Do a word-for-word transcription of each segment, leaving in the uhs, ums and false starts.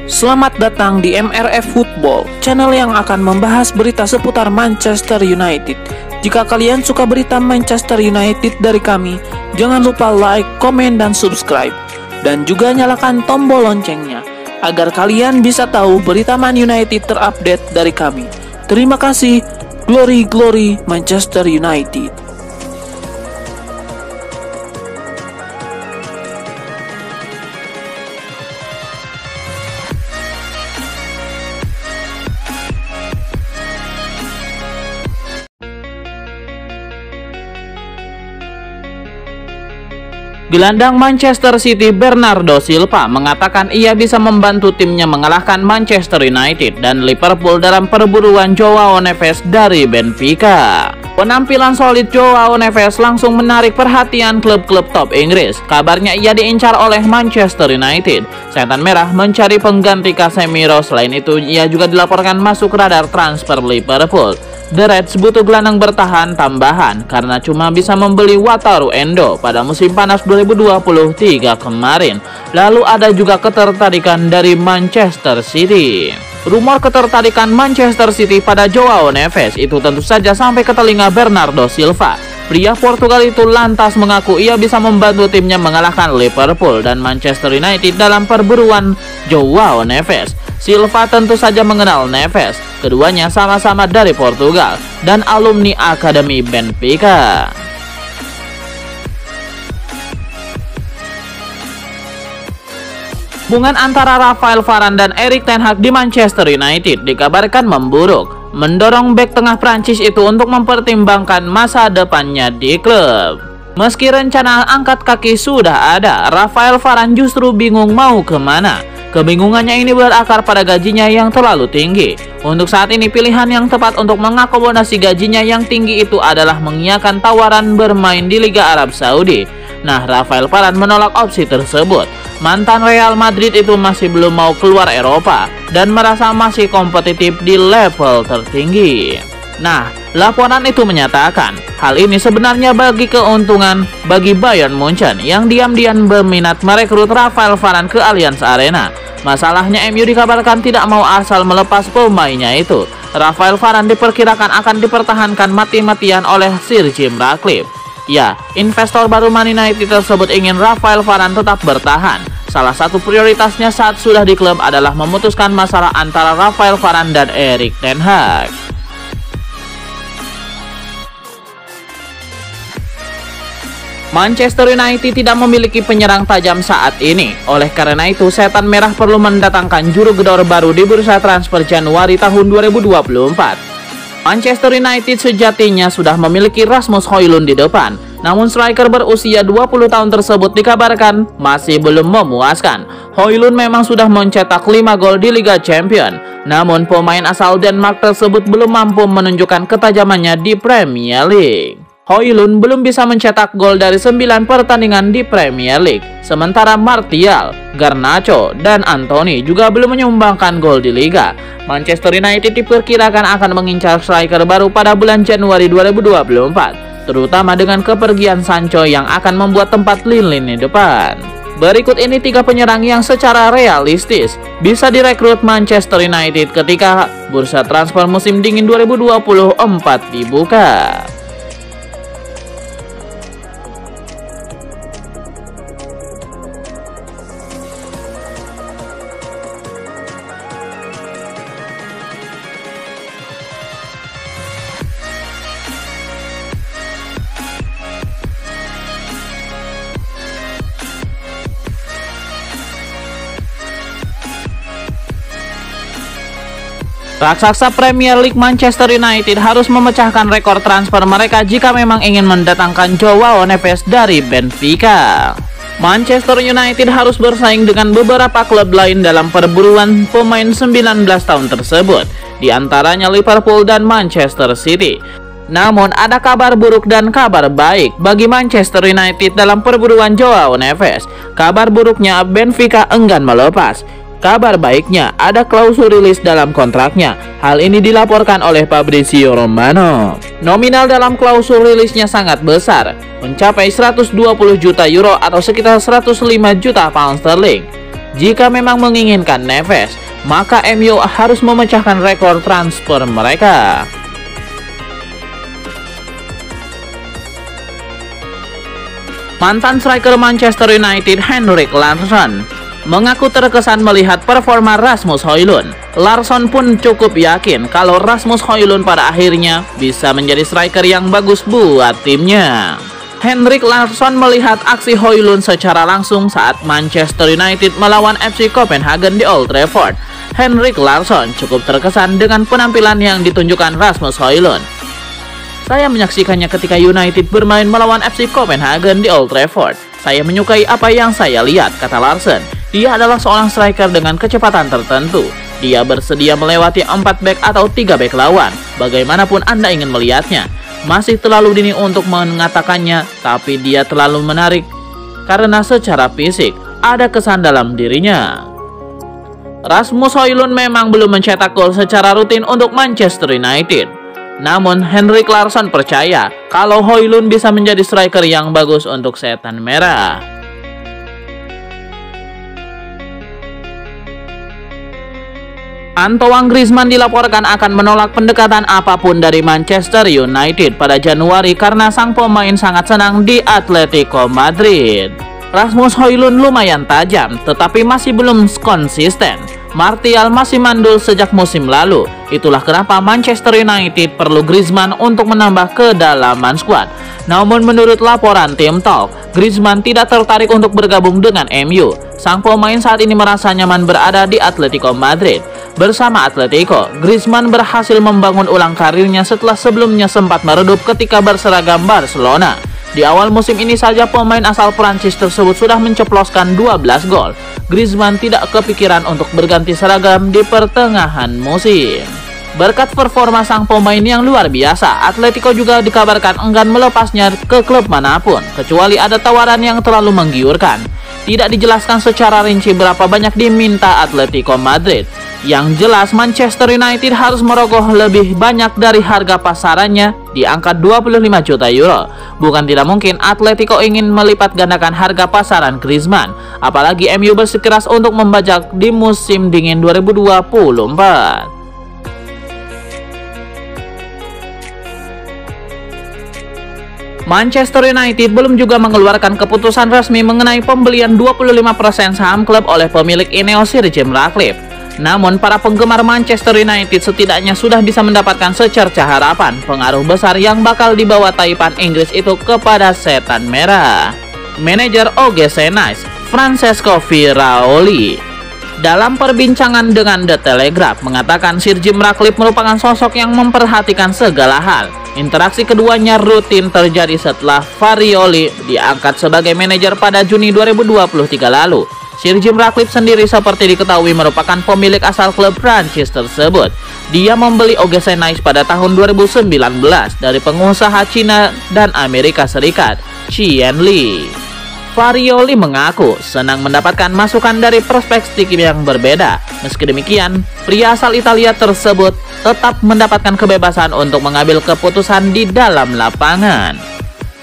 Selamat datang di M R F Football, channel yang akan membahas berita seputar Manchester United. Jika kalian suka berita Manchester United dari kami, jangan lupa like, komen, dan subscribe. Dan juga nyalakan tombol loncengnya, agar kalian bisa tahu berita Man United terupdate dari kami. Terima kasih, glory glory Manchester United. Gelandang Manchester City Bernardo Silva mengatakan ia bisa membantu timnya mengalahkan Manchester United dan Liverpool dalam perburuan Joao Neves dari Benfica. Penampilan solid Joao Neves langsung menarik perhatian klub-klub top Inggris. Kabarnya ia diincar oleh Manchester United. Setan Merah mencari pengganti Casemiro. Selain itu, ia juga dilaporkan masuk radar transfer Liverpool. The Reds butuh gelandang bertahan tambahan karena cuma bisa membeli Wataru Endo pada musim panas dua ribu dua puluh tiga kemarin. Lalu ada juga ketertarikan dari Manchester City. Rumor ketertarikan Manchester City pada Joao Neves itu tentu saja sampai ke telinga Bernardo Silva. Pria Portugal itu lantas mengaku ia bisa membantu timnya mengalahkan Liverpool dan Manchester United dalam perburuan Joao Neves. Silva tentu saja mengenal Neves. Keduanya sama-sama dari Portugal dan alumni Akademi Benfica. Hubungan antara Rafael Varane dan Erik ten Hag di Manchester United dikabarkan memburuk, mendorong bek tengah Prancis itu untuk mempertimbangkan masa depannya di klub. Meski rencana angkat kaki sudah ada, Rafael Varane justru bingung mau kemana. Kebingungannya ini berakar pada gajinya yang terlalu tinggi. Untuk saat ini pilihan yang tepat untuk mengakomodasi gajinya yang tinggi itu adalah mengiyakan tawaran bermain di Liga Arab Saudi. Nah, Rafael Varane menolak opsi tersebut. Mantan Real Madrid itu masih belum mau keluar Eropa dan merasa masih kompetitif di level tertinggi. Nah, laporan itu menyatakan hal ini sebenarnya bagi keuntungan bagi Bayern Munchen yang diam-diam berminat merekrut Rafael Varane ke Allianz Arena. Masalahnya M U dikabarkan tidak mau asal melepas pemainnya itu. Rafael Varane diperkirakan akan dipertahankan mati-matian oleh Sir Jim Ratcliffe. Ya, investor baru Man United tersebut ingin Rafael Varane tetap bertahan. Salah satu prioritasnya saat sudah di klub adalah memutuskan masalah antara Rafael Varane dan Erik ten Hag. Manchester United tidak memiliki penyerang tajam saat ini. Oleh karena itu, Setan Merah perlu mendatangkan juru gedor baru di bursa transfer Januari tahun dua ribu dua puluh empat. Manchester United sejatinya sudah memiliki Rasmus Højlund di depan. Namun striker berusia dua puluh tahun tersebut dikabarkan masih belum memuaskan. Højlund memang sudah mencetak lima gol di Liga Champions. Namun pemain asal Denmark tersebut belum mampu menunjukkan ketajamannya di Premier League. Højlund belum bisa mencetak gol dari sembilan pertandingan di Premier League. Sementara Martial, Garnacho, dan Anthony juga belum menyumbangkan gol di Liga. Manchester United diperkirakan akan mengincar striker baru pada bulan Januari dua ribu dua puluh empat, terutama dengan kepergian Sancho yang akan membuat tempat lini depan. Berikut ini tiga penyerang yang secara realistis bisa direkrut Manchester United ketika bursa transfer musim dingin dua ribu dua puluh empat dibuka. Raksasa Premier League Manchester United harus memecahkan rekor transfer mereka jika memang ingin mendatangkan Joao Neves dari Benfica. Manchester United harus bersaing dengan beberapa klub lain dalam perburuan pemain sembilan belas tahun tersebut, di antaranya Liverpool dan Manchester City. Namun ada kabar buruk dan kabar baik bagi Manchester United dalam perburuan Joao Neves. Kabar buruknya, Benfica enggan melepas. Kabar baiknya, ada klausul rilis dalam kontraknya. Hal ini dilaporkan oleh Fabrizio Romano. Nominal dalam klausul rilisnya sangat besar, mencapai seratus dua puluh juta euro atau sekitar seratus lima juta pound sterling. Jika memang menginginkan Neves, maka M U harus memecahkan rekor transfer mereka. Mantan striker Manchester United Henrik Larsson mengaku terkesan melihat performa Rasmus Højlund. Larsson pun cukup yakin kalau Rasmus Højlund pada akhirnya bisa menjadi striker yang bagus buat timnya. Henrik Larsson melihat aksi Højlund secara langsung saat Manchester United melawan F C Copenhagen di Old Trafford. Henrik Larsson cukup terkesan dengan penampilan yang ditunjukkan Rasmus Højlund. Saya menyaksikannya ketika United bermain melawan F C Copenhagen di Old Trafford. Saya menyukai apa yang saya lihat, kata Larsson. Dia adalah seorang striker dengan kecepatan tertentu. Dia bersedia melewati empat bek atau tiga bek lawan. Bagaimanapun Anda ingin melihatnya. Masih terlalu dini untuk mengatakannya, tapi dia terlalu menarik karena secara fisik ada kesan dalam dirinya. Rasmus Højlund memang belum mencetak gol secara rutin untuk Manchester United. Namun Henrik Larsson percaya kalau Højlund bisa menjadi striker yang bagus untuk Setan Merah. Antoine Griezmann dilaporkan akan menolak pendekatan apapun dari Manchester United pada Januari karena sang pemain sangat senang di Atletico Madrid. Rasmus Højlund lumayan tajam, tetapi masih belum konsisten. Martial masih mandul sejak musim lalu. Itulah kenapa Manchester United perlu Griezmann untuk menambah kedalaman skuad. Namun menurut laporan Team Talk, Griezmann tidak tertarik untuk bergabung dengan M U. Sang pemain saat ini merasa nyaman berada di Atletico Madrid. Bersama Atletico, Griezmann berhasil membangun ulang karirnya setelah sebelumnya sempat meredup ketika berseragam Barcelona. Di awal musim ini saja pemain asal Prancis tersebut sudah menceploskan dua belas gol. Griezmann tidak kepikiran untuk berganti seragam di pertengahan musim. Berkat performa sang pemain yang luar biasa, Atletico juga dikabarkan enggan melepasnya ke klub manapun, kecuali ada tawaran yang terlalu menggiurkan. Tidak dijelaskan secara rinci berapa banyak diminta Atletico Madrid. Yang jelas Manchester United harus merogoh lebih banyak dari harga pasarannya di angka dua puluh lima juta euro. Bukan tidak mungkin Atletico ingin melipat gandakan harga pasaran Griezmann, apalagi M U bersikeras untuk membajak di musim dingin dua ribu dua puluh empat. Manchester United belum juga mengeluarkan keputusan resmi mengenai pembelian dua puluh lima persen saham klub oleh pemilik Ineos Sir Jim Ratcliffe. Namun para penggemar Manchester United setidaknya sudah bisa mendapatkan secerca harapan pengaruh besar yang bakal dibawa Taipan Inggris itu kepada Setan Merah. Manajer O G C Nice, Francesco Firaoli, dalam perbincangan dengan The Telegraph mengatakan Sir Jim Ratcliffe merupakan sosok yang memperhatikan segala hal. Interaksi keduanya rutin terjadi setelah Firaoli diangkat sebagai manajer pada Juni dua ribu dua puluh tiga lalu. Sir Jim Ratcliffe sendiri seperti diketahui merupakan pemilik asal klub Prancis tersebut. Dia membeli O G C Nice pada tahun dua ribu sembilan belas dari pengusaha Cina dan Amerika Serikat, Qian Li. Firaoli mengaku senang mendapatkan masukan dari perspektif yang berbeda. Meski demikian, pria asal Italia tersebut tetap mendapatkan kebebasan untuk mengambil keputusan di dalam lapangan.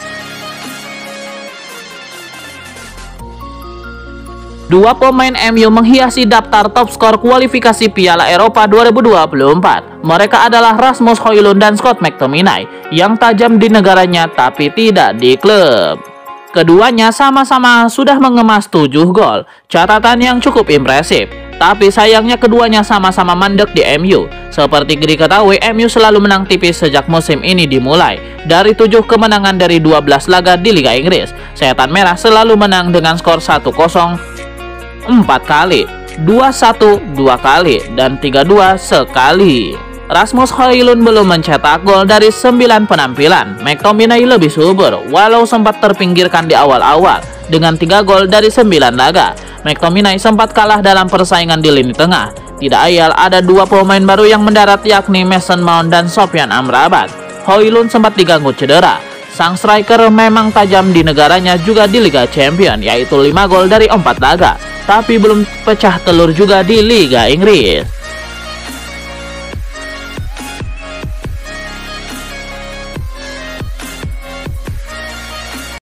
Dua pemain M U menghiasi daftar top skor kualifikasi Piala Eropa dua ribu dua puluh empat. Mereka adalah Rasmus Højlund dan Scott McTominay yang tajam di negaranya tapi tidak di klub. Keduanya sama-sama sudah mengemas tujuh gol, catatan yang cukup impresif. Tapi sayangnya keduanya sama-sama mandek di M U. Seperti diketahui, M U selalu menang tipis sejak musim ini dimulai. Dari tujuh kemenangan dari dua belas laga di Liga Inggris, Setan Merah selalu menang dengan skor satu kosong empat kali, dua satu dua kali, dan tiga dua sekali. Rasmus Højlund belum mencetak gol dari sembilan penampilan. McTominay lebih subur, walau sempat terpinggirkan di awal-awal dengan tiga gol dari sembilan laga. McTominay sempat kalah dalam persaingan di lini tengah. Tidak ayal ada dua pemain baru yang mendarat, yakni Mason Mount dan Sofyan Amrabat. Højlund sempat diganggu cedera. Sang striker memang tajam di negaranya juga di Liga Champions, yaitu lima gol dari empat laga, tapi belum pecah telur juga di Liga Inggris.